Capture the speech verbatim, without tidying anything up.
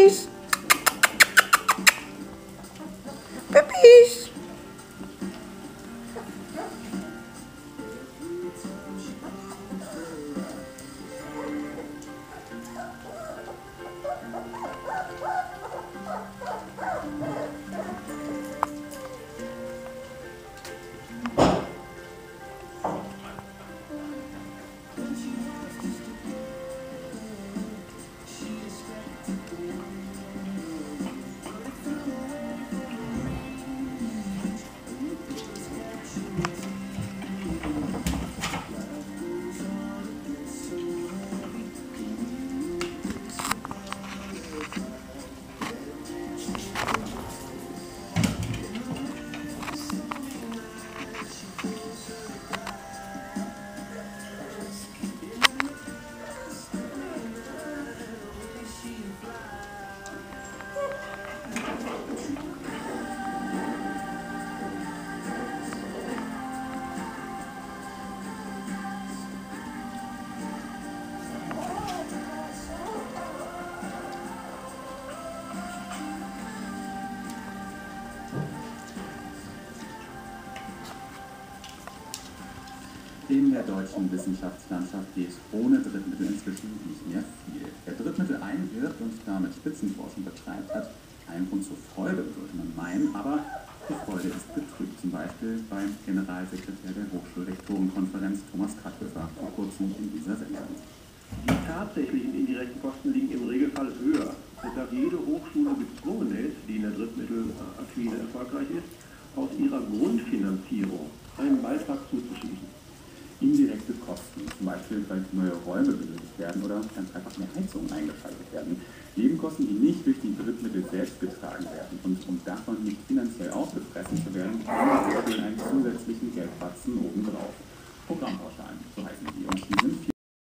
Puppies. Puppies. In der deutschen Wissenschaftslandschaft geht ohne Drittmittel inzwischen nicht mehr viel. Wer Drittmittel einwirft und damit Spitzenforschung betreibt, hat einen Grund zur Freude, würde man meinen, aber die Freude ist getrübt. Zum Beispiel beim Generalsekretär der Hochschulrektorenkonferenz Thomas Katthöfer vor kurzem in dieser Sendung. Die tatsächlichen indirekten Kosten liegen im Regelfall höher, sodass jede Hochschule gezwungen ist, die in der Drittmittelakquise erfolgreich ist, aus ihrer Grundfinanzierung einen Beitrag zuzuschießen. Indirekte Kosten, zum Beispiel weil neue Räume benötigt werden oder ganz einfach mehr Heizungen eingeschaltet werden. Nebenkosten, die nicht durch die Drittmittel selbst getragen werden. Und um davon nicht finanziell aufgefressen zu werden, haben wir einen zusätzlichen Geldbatzen obendrauf. Programm